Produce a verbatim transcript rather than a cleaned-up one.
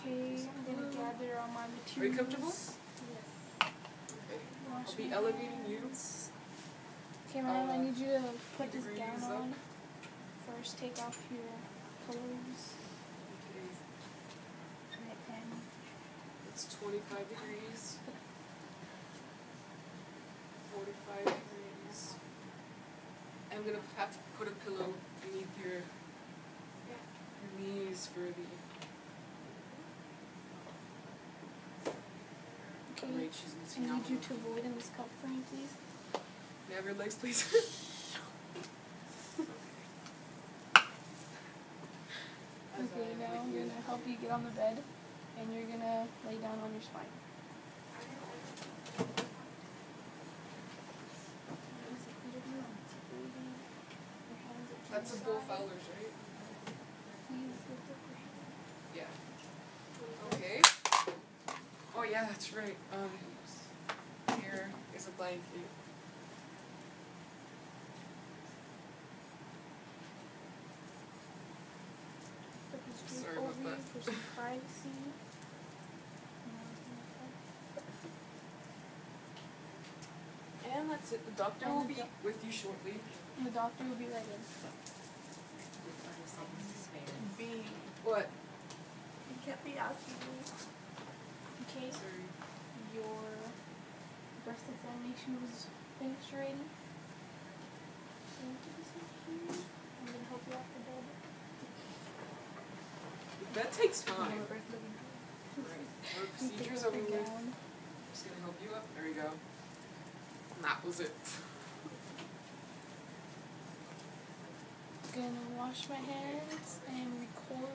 Okay, I'm gonna gather all my materials. Are you comfortable? Yes. Okay. Wash I'll be my elevating you. hands. Okay, man, Uh, I need you to put this degrees gown up. on. First, take off your clothes. Okay. Right then. It's twenty-five degrees. forty-five degrees. I'm gonna have to put a pillow beneath your, your knees for the. Okay. Wait, she's I missing out. need you to avoid in this cup for me, please. May I have your legs, please? Okay, now I'm gonna help you get on the bed, and you're gonna lay down on your spine. That's a full Fowler's, right? Yeah. Okay. Oh yeah, that's right. Um, here is a blanket. Sorry about that. For some privacy. And that's it. The doctor will be with you shortly. The doctor will be right in. B. What? You can't be asking me. Okay, Sorry. your breast examination was finished already. So I'm gonna help you off the bed. That takes time. Right. Our You take procedure's off over your with. gown. Just gonna help you up. There you go. And that was it. Gonna wash my hands and record